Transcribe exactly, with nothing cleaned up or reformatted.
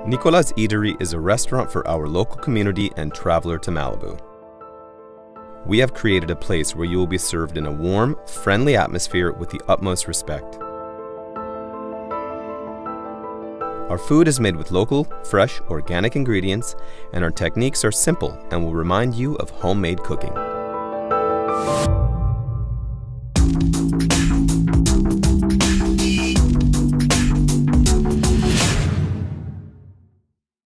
Nicolas Eatery is a restaurant for our local community and traveler to Malibu. We have created a place where you will be served in a warm, friendly atmosphere with the utmost respect. Our food is made with local, fresh, organic ingredients, and our techniques are simple and will remind you of homemade cooking.